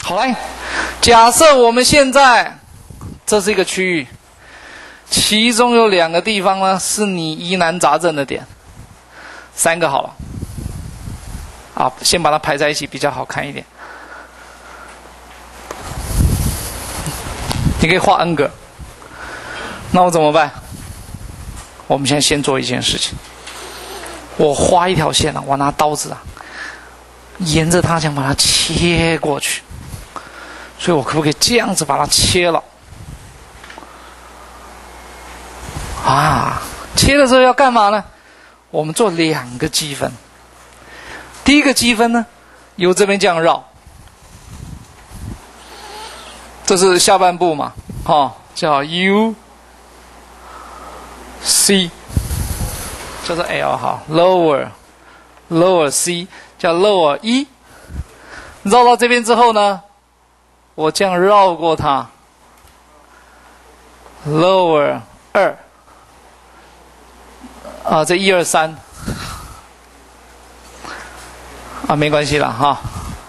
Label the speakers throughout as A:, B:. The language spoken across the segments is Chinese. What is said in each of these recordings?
A: 好来，假设我们现在这是一个区域，其中有2个地方呢是你疑难杂症的点，3个好了。啊，先把它排在一起比较好看一点。你可以画 N 个，那我怎么办？我们现在先做一件事情，我画一条线啊，我拿刀子啊，沿着它想把它切过去。所以我可不可以这样子把它切了？啊，切的时候要干嘛呢？我们做2个积分。第一个积分呢，由这边这样绕，这是下半部嘛，叫 U C， 这是 L 哈 ，lower C 叫 lower 1，绕到这边之后呢，我这样绕过它 ，lower 2，啊，这1、2、3。啊，没关系了哈。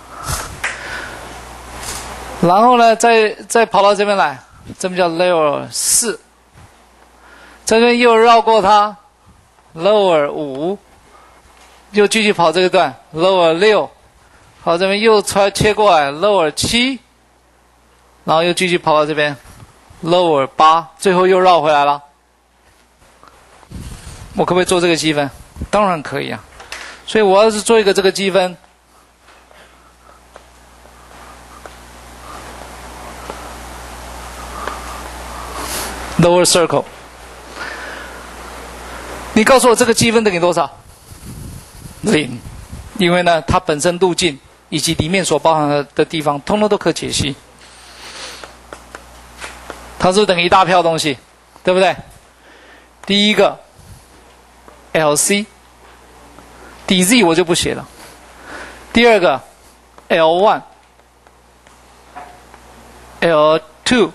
A: 然后呢，再跑到这边来，这边叫 lower 4，这边又绕过它 lower 5，又继续跑这个段 lower 6，跑这边又切过来 lower 7，然后又继续跑到这边 lower 8，最后又绕回来了。我可不可以做这个积分？当然可以啊。所以我要是做一个这个积分，lower circle， 你告诉我这个积分等于多少？0，因为呢，它本身路径以及里面所包含的地方，通通都可解析。它是不是等于一大票东西，对不对？第一个 LC。DZ 我就不写了。第二个 L1、L2，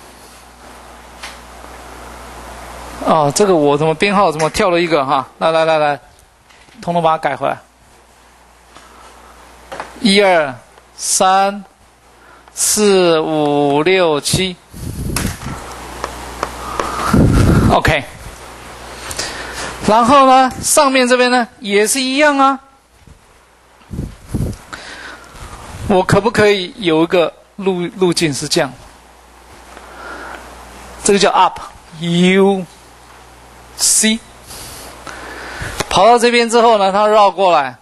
A: 哦，这个我怎么编号怎么跳了一个哈？来，统统把它改回来。1、2、3、4、5、6、7。OK。然后呢，上面这边呢也是一样啊。我可不可以有一个路径是这样？这个叫 up U C， 跑到这边之后呢，它绕过来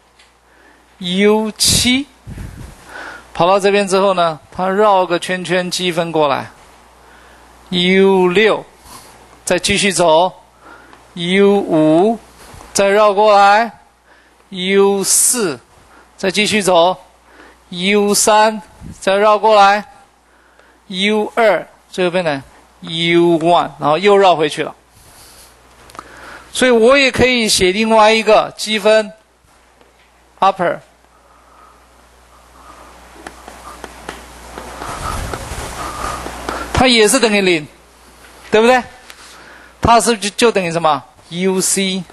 A: U 7，跑到这边之后呢，它绕个圈圈积分过来 U 6，再继续走。U5， 再绕过来 ，U4， 再继续走 ，U3， 再绕过来 ，U2， 最后变成 U1， 然后又绕回去了。所以我也可以写另外一个积分 upper， 它也是等于0，对不对？它是不是就等于什么 ？UC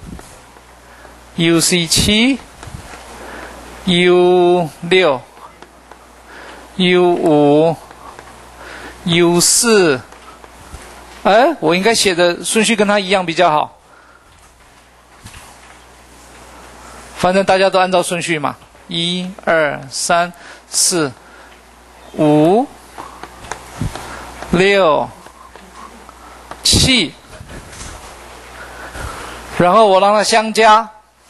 A: 7 U6 U5 U4， 哎，我应该写的顺序跟它一样比较好。反正大家都按照顺序嘛，1、2、3、4、5、6、7。然后我让它相加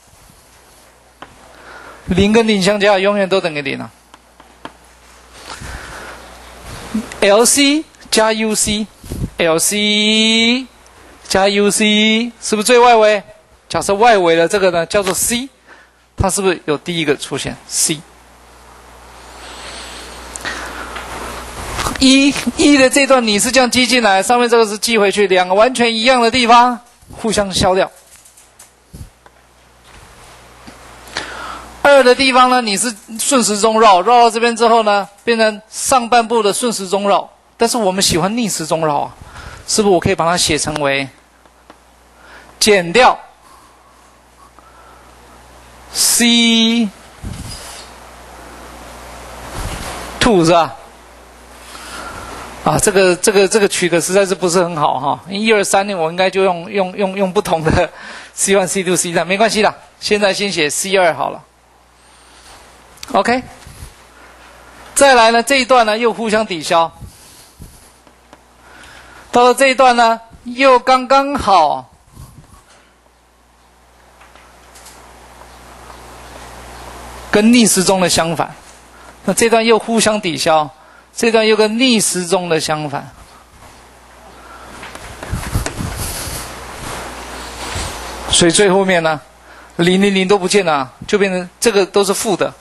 A: ，0跟0相加永远都等于0啊。LC 加 UC，LC 加 UC 是不是最外围？假设外围的这个呢叫做 C， 它是不是有第一个出现 C？ 一的这段你是这样记进来，上面这个是记回去，2个完全一样的地方互相消掉。2的地方呢，你是顺时钟绕，绕到这边之后呢，变成上半部的顺时钟绕。但是我们喜欢逆时钟绕啊，是不是我可以把它写成为减掉 C 2是吧？啊，这个取的实在是不是很好哈。1、2、3呢，我应该就用不同的 C1、C2、C3，没关系啦。现在先写 C2 好了。OK。再来呢，这一段呢又互相抵消。到了这一段呢，又刚刚好跟逆时钟的相反。那这段又互相抵消，这段又跟逆时钟的相反。所以最后面呢，000都不见了，就变成这个都是负的。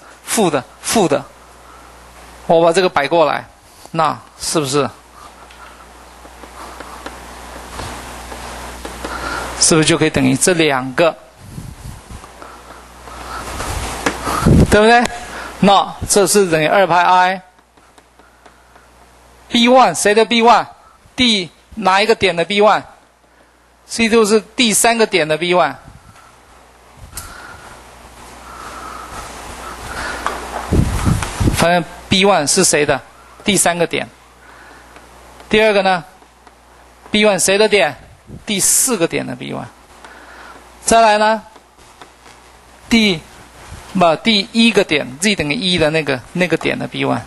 A: 我把这个摆过来，那是不是？是不是就可以等于这两个？对不对？那这是等于2派 i。B1 谁的 B1？ 第哪一个点的 B1？ C2 是第3个点的 B1。反正 B1 是谁的？第3个点。第二个呢 ？B1 谁的点？第4个点的 B1。再来呢？第1个点 z 等于1的那个点的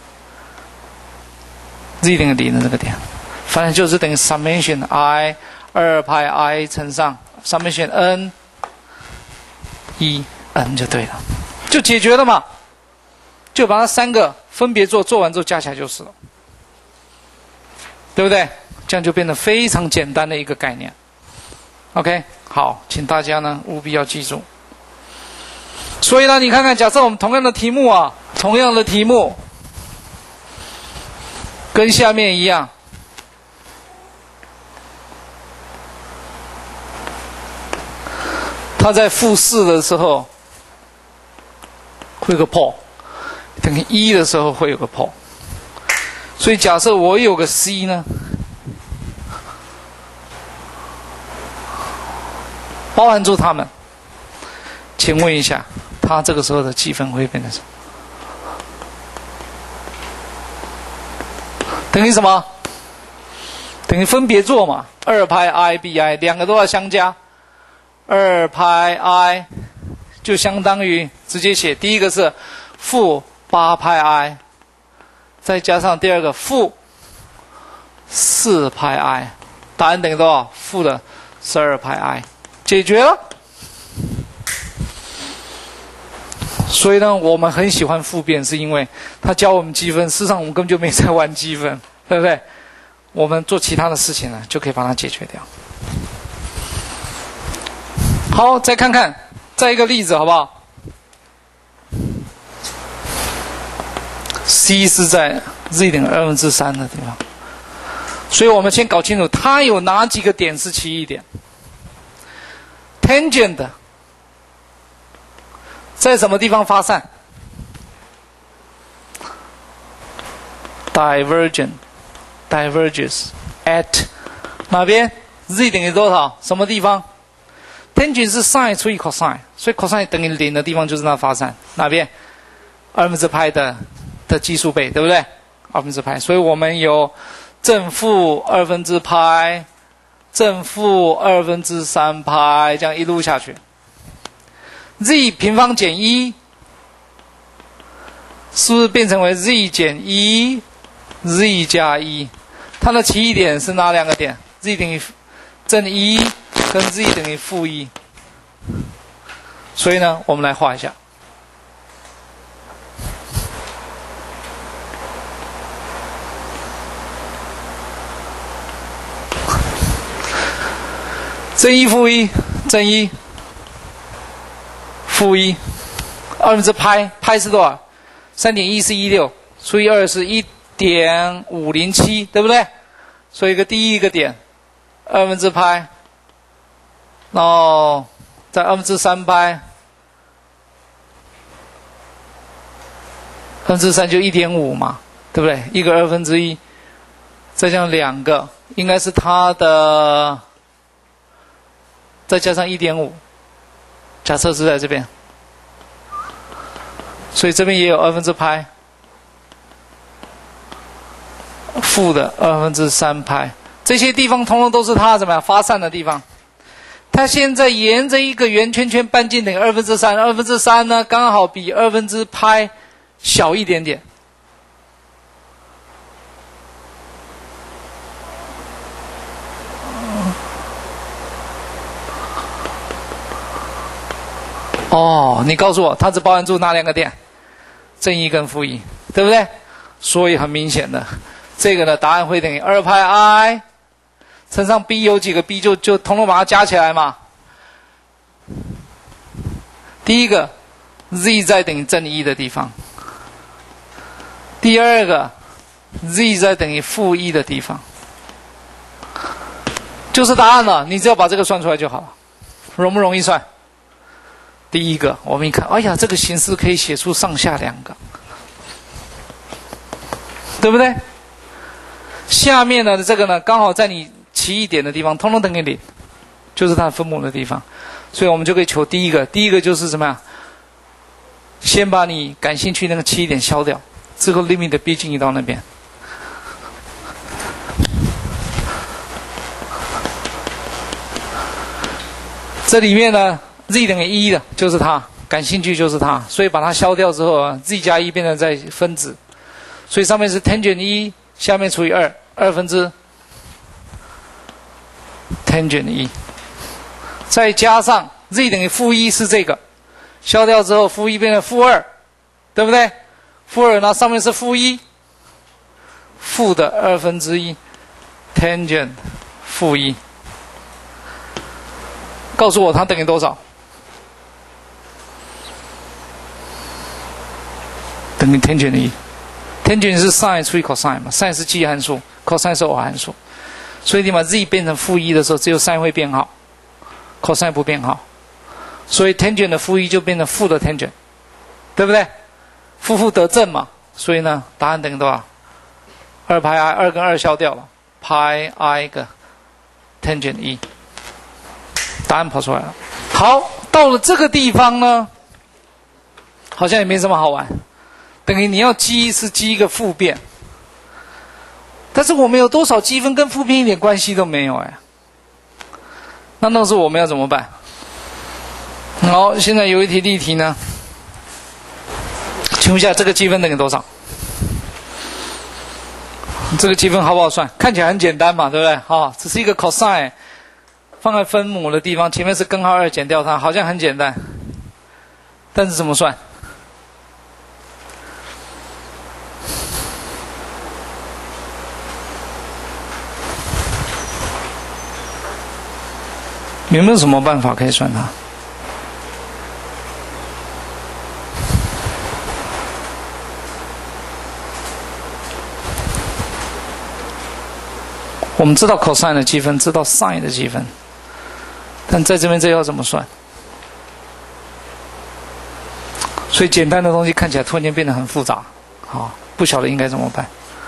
A: B1。z 等于0的那个点，反正就是等于 summation i 2派 i 乘上 summation n 1 n 就对了，就解决了嘛。就把它3个分别做完之后加起来就是了，对不对？这样就变得非常简单的一个概念。OK， 好，请大家呢务必要记住。所以呢，你看看，假设我们同样的题目啊，跟下面一样，它在负4的时候会有个 pole。等于1的时候会有个 pole， 所以假设我有个 C 呢，包含住它们，请问一下，它这个时候的积分会变成什么？等于什么？等于分别做嘛，2派 i bi 两个都要相加，2派 i 就相当于直接写第一个是负8派 i， 再加上第二个负4派 i， 答案等于多少？负的12派 i， 解决了。所以呢，我们很喜欢复变，是因为它教我们积分，事实上我们根本就没在玩积分，对不对？我们做其他的事情呢，就可以把它解决掉。好，再看看，再一个例子好不好？C 是在 z 等于3/2的地方，所以我们先搞清楚它有哪几个点是奇异点。Tangent 在什么地方发散 ？Diverges at 哪边 ？z 等于多少？什么地方 ？Tangent 是 sin 除以 cosine， 所以 cosine 等于0的地方就是那发散哪边？2π的基数倍，对不对？2π，所以我们有正负2π、正负3π，这样一路下去。z 平方减1，是不是变成为 z 减1 z 加1？它的奇异点是哪两个点 ？z 等于正1跟 z 等于负1。所以呢，我们来画一下。正1负1，正1负1，2π，派是多少？3.1是16，除以2是1.507，对不对？所以第一个点2π，然后在3π，3就1.5嘛，对不对？一个1/2，再加上2个，应该是它的。再加上1.5，假设是在这边，所以这边也有2π， 负的3派，这些地方通通都是它怎么样发散的地方。它现在沿着一个圆圈圈半径等于3/2，3/2呢刚好比派小一点点。哦，你告诉我，它只包含住哪两个点？正一跟负一，对不对？所以很明显的，这个呢答案会等于2πi乘上 b 有几个 b 就统统把它加起来嘛。第一个 z 在等于正一的地方，第二个 z 在等于负一的地方，就是答案了。你只要把这个算出来就好了，容不容易算？第一个我们一看，哎呀，这个形式可以写出上下两个，对不对？下面的这个呢刚好在你奇异点的地方通通等于0，就是它分母的地方，所以我们就可以求第一个。第一个就是什么呀？先把你感兴趣那个奇异点消掉，之后 limit 的逼近移到那边。这里面呢 z 等于1的就是它，感兴趣就是它，所以把它消掉之后啊 z 加1变成在分子，所以上面是 tangent 1，下面除以2分之 tangent 1，再加上 z 等于负1是这个，消掉之后负1变成负2，对不对？负2呢上面是负1，负的2分之1 tangent 负1，告诉我它等于多少？等于 tangent 1。tangent 是 sin 除以 cosine 嘛 ，sin 是奇函数 ，cosine 是偶函数，所以你把 z 变成负1的时候，只有 sin 会变好 ，cosine 不变好，所以 tangent 的负1就变成负的 tangent， 对不对？负得正嘛，所以呢，答案等于多少？2πi， 2跟2消掉了 ，pi i 个 tangent 1，答案跑出来了。好，到了这个地方呢，好像也没什么好玩。等于你要积是积一个复变，但是我们有多少积分跟复变一点关系都没有哎。那时候我们要怎么办？好，现在有一题例题呢，请问一下这个积分等于多少？这个积分好不好算？看起来很简单嘛，对不对？哦，只是一个 cosine 放在分母的地方，前面是根号2减掉它，好像很简单，但是怎么算？有没有什么办法可以算它？我们知道 cosine 的积分，知道 sin 的积分，但在这边这要怎么算？所以简单的东西看起来突然间变得很复杂，不晓得应该怎么办。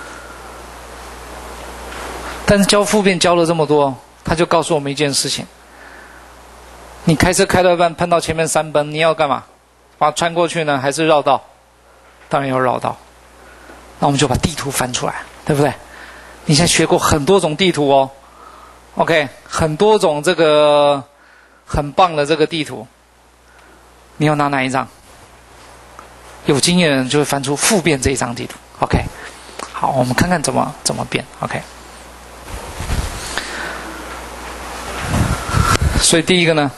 A: 但是教复变教了这么多，他就告诉我们一件事情。你开车开到一半碰到前面山崩，你要干嘛？把它穿过去呢，还是绕道？当然要绕道。那我们就把地图翻出来，对不对？你现在学过很多种地图哦 ，OK， 很多种这个很棒的这个地图，你要拿哪一张？有经验的人就会翻出复变这一张地图 ，OK。好，我们看看怎么变 ，OK。所以第一个呢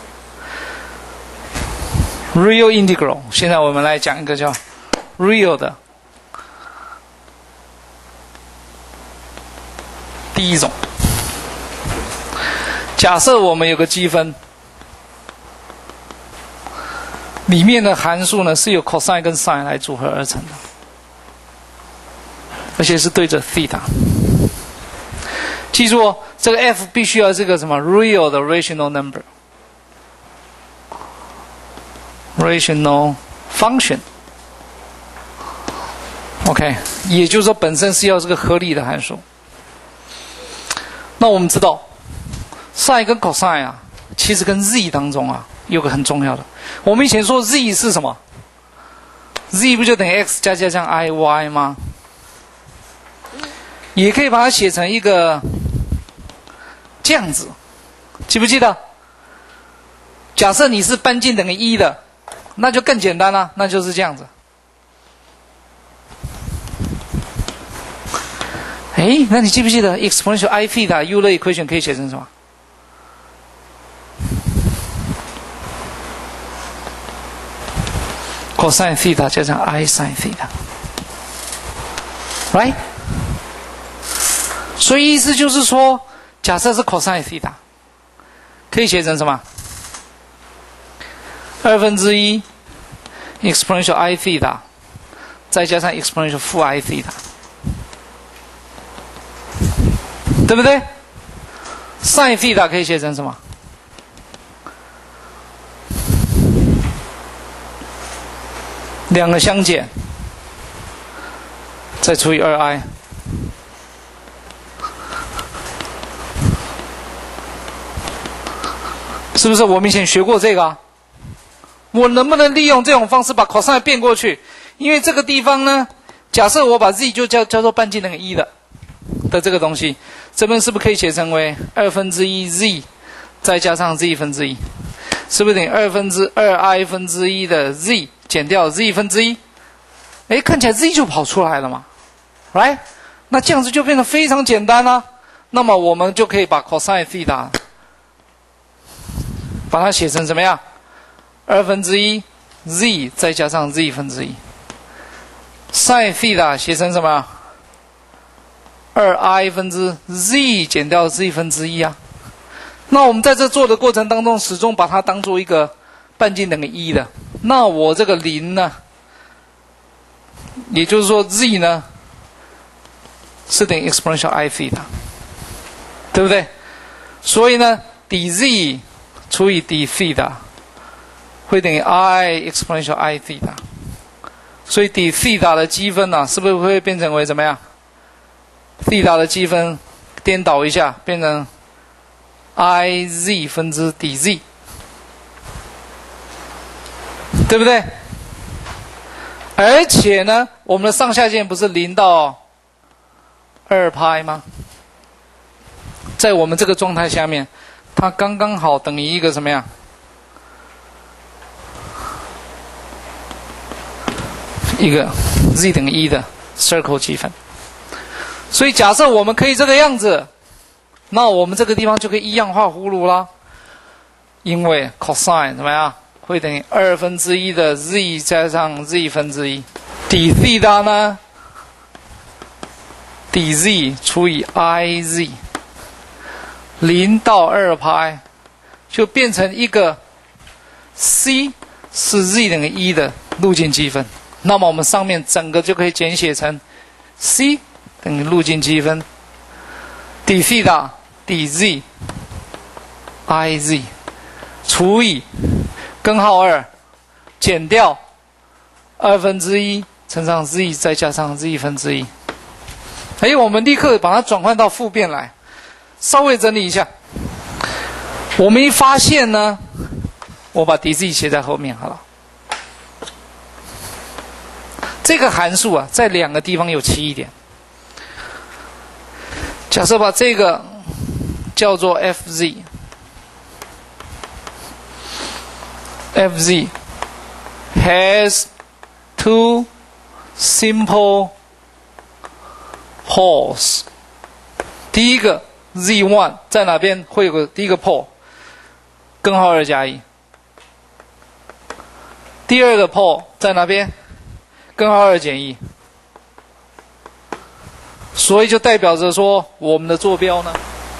A: ，real integral。现在我们来讲一个叫 real 的第一种。假设我们有个积分，里面的函数呢是由 cosine 跟 sin 来组合而成的，而且是对着 theta。记住哦，这个 f 必须要是个什么 real 的 rational number。rational function OK， 也就是说本身是要是个合理的函数。那我们知道 sin 跟 cosine 啊，其实跟 z 当中啊有个很重要的。我们以前说 z 是什么？ z 不就等于 x 加上 iy 吗？ 也可以把它写成一个这样子，记不记得？假设你是半径等于1的，那就更简单了，那就是这样子。哎，那你记不记得 exponential I theta Euler equation 可以写成什么？cosine theta 加上 I sin theta，right？ 所以意思就是说，假设是 cosine theta， 可以写成什么？1/2 exponential I theta 再加上 exponential 负 I theta， 对不对 ？sin theta 可以写成什么？两个相减，再除以2i， 是不是？我们以前学过这个啊？我能不能利用这种方式把 cosine 变过去？因为这个地方呢，假设我把 z 就叫做半径等于1的这个东西，这边是不是可以写成为1/2 z 再加上 z1/1？ 是不是等于2/2i1的 z 减掉 z1/1？ 哎，看起来 z 就跑出来了嘛 ，right？ 那这样子就变得非常简单啦。那么我们就可以把 cosine theta 把它写成怎么样？1/2 z 再加上 z1/1， sin theta 写成什么？2i z 减掉 z1/1啊。那我们在这做的过程当中，始终把它当做一个半径等于1的。那我这个0呢，也就是说 z 呢是等于 exponential I theta， 对不对？所以呢 dz 除以 d theta 会等于 I exponential I theta， 所以 d theta 的积分呢，是不是会变成为怎么样 ？theta 的积分颠倒一下，变成 I z 分之 dz， 对不对？而且呢，我们的上下限不是0到2π吗？在我们这个状态下面，它刚刚好等于一个什么样？一个 z 等于1的 circle 积分。所以假设我们可以这个样子，那我们这个地方就可以一样画葫芦啦。因为 cosine 怎么样？会等于1/2的 z 加上 z1/1。d theta 呢 ？dz 除以 iz， 0到2π， 就变成一个 c 是 z 等于1的路径积分。那么我们上面整个就可以简写成 c 等于路径积分 d theta dz iz 除以根号2减掉1/2乘上 z 再加上 z1/1。哎，我们立刻把它转换到复变来，稍微整理一下。我们一发现呢，我把 dz 写在后面好了。这个函数啊，在两个地方有奇异点。假设把这个叫做 fz has two simple poles。第一个 z1 在哪边会有个第一个 pole， 根号2加1。第二个 pole 在哪边？根号2减1。所以就代表着说，我们的坐标呢，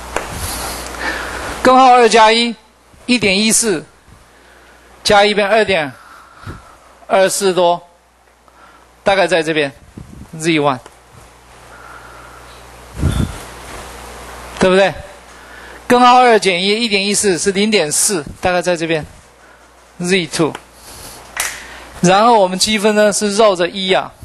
A: 根号2加1 1.14 加1变2.24多，大概在这边 z1， 对不对？根号2减1 1.14 是 0.4， 大概在这边 z2。然后我们积分呢是绕着1啊，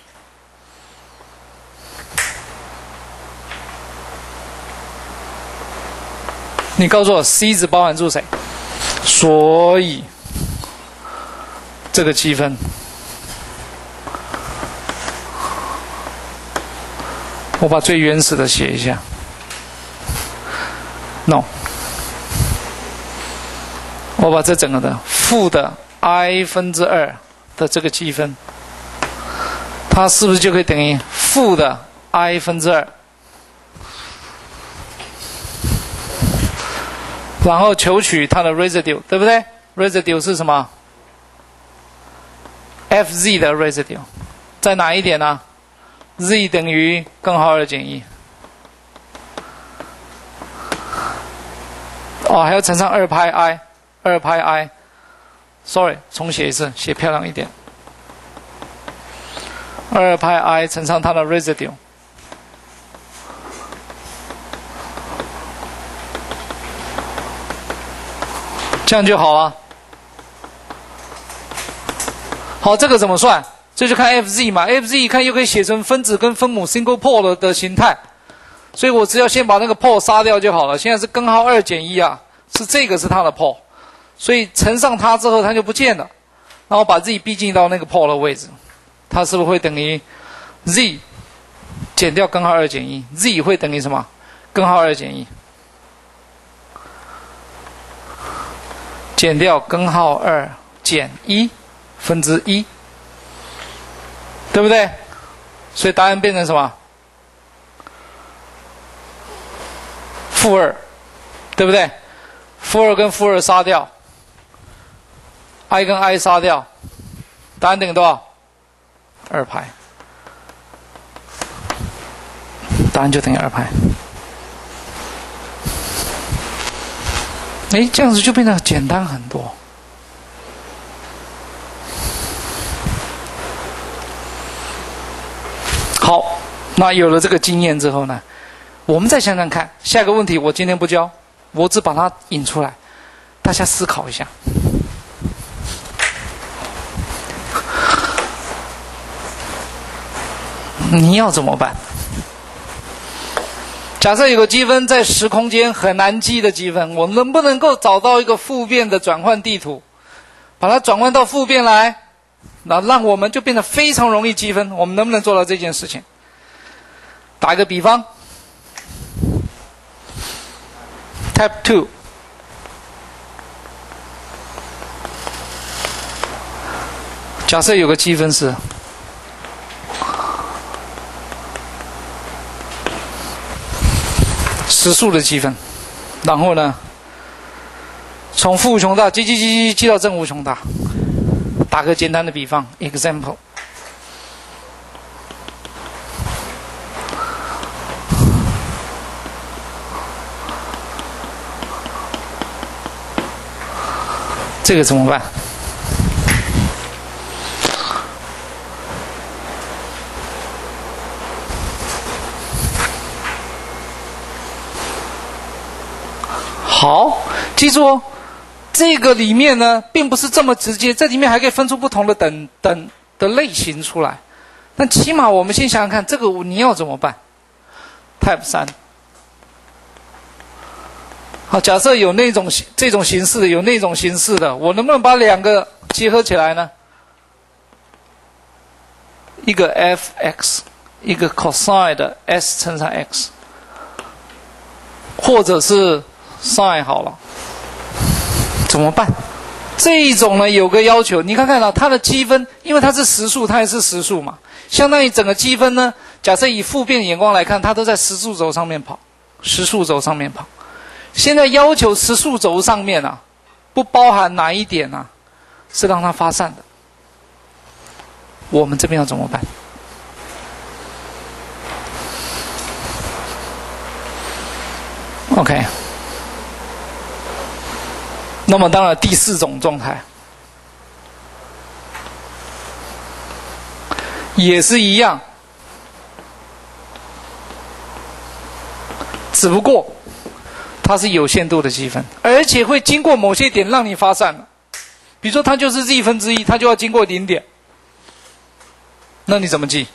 A: 你告诉我 C 只包含住谁？所以这个积分我把最原始的写一下。No， 我把这整个的负的 i 分之2的这个积分，它是不是就可以等于负的 i 分之2？然后求取它的 residue， 对不对 ？residue 是什么 ？fz 的 residue 在哪一点呢 ？z 等于根号2减1。哦，还要乘上2派 i，2派 i。Sorry， 重写一次，写漂亮一点。2派 i 乘上它的 residue。这样就好了。好，这个怎么算？这就看 Fz 嘛 ，Fz 一看又可以写成分子跟分母 single pole 的形态，所以我只要先把那个 pole 杀掉就好了。现在是根号2减1啊，是这个是它的 pole， 所以乘上它之后它就不见了，然后把 z 逼近到那个 pole 的位置，它是不是会等于 z 减掉根号2减1 ？z 会等于什么？根号2减1。减掉根号2减1分之1，对不对？所以答案变成什么？负2，对不对？负2跟负2杀掉 ，i 跟 i 杀掉，答案等于多少？2派，答案就等于2派。哎，这样子就变得简单很多。好，那有了这个经验之后呢，我们再想想看，下一个问题我今天不教，我只把它引出来，大家思考一下。你要怎么办？假设有个积分在时空间很难积的积分，我能不能够找到一个复变的转换地图，把它转换到复变来，那让我们就变得非常容易积分？我们能不能做到这件事情？打一个比方 ，Type 2， 假设有个积分是实数的积分，然后呢，从负无穷大积到正无穷大。打个简单的比方 ，example， 这个怎么办？好，记住哦，这个里面呢，并不是这么直接，这里面还可以分出不同的等的类型出来。但起码我们先想想看，这个你要怎么办 ？Type 3。好，假设有这种形式的，有那种形式的，我能不能把两个结合起来呢？一个 f(x), 一个 cosine 的 s 乘上 x， 或者是 sin 好了，怎么办？这一种呢有个要求，你看看啊，它的积分，因为它是实数，它也是实数嘛，相当于整个积分呢，假设以复变眼光来看，它都在实数轴上面跑，实数轴上面跑。现在要求实数轴上面啊，不包含哪一点啊，是让它发散的。我们这边要怎么办？OK。那么当然，第4种状态也是一样，只不过它是有限度的积分，而且会经过某些点让你发散了。比如说，它就是 z 分之1，它就要经过0点，那你怎么记？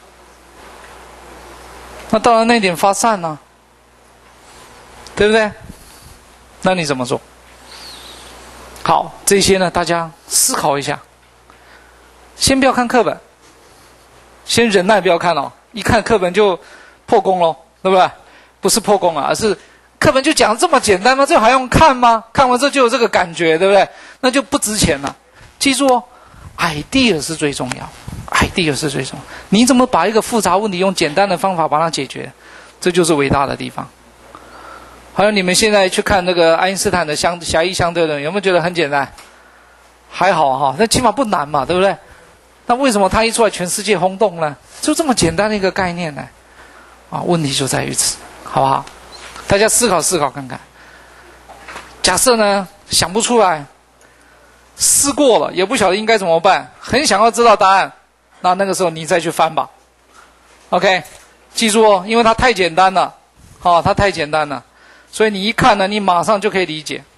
A: 那当然那点发散啊，对不对？那你怎么做？好，这些呢，大家思考一下。先不要看课本，先忍耐不要看哦，一看课本就破功咯，对不对？不是破功啊，而是课本就讲这么简单吗？这还用看吗？看完之后就有这个感觉，对不对？那就不值钱了。记住哦 ，idea 是最重要 ，idea 是最重要。你怎么把一个复杂问题用简单的方法把它解决？这就是伟大的地方。还有你们现在去看那个爱因斯坦的狭义相对论，有没有觉得很简单？还好哈，那起码不难嘛，对不对？那为什么他一出来全世界轰动呢？就这么简单的一个概念呢？啊，问题就在于此，好不好？大家思考看看。假设呢想不出来，试过了也不晓得应该怎么办，很想要知道答案，那个时候你再去翻吧。OK， 记住哦，因为它太简单了，它太简单了，所以你一看呢，你马上就可以理解。